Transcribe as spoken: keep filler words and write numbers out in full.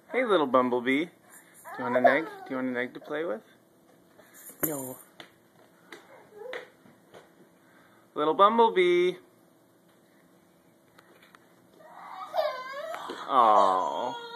Hey, little bumblebee. Do you want an egg? Do you want an egg to play with? No. Little bumblebee. Aww.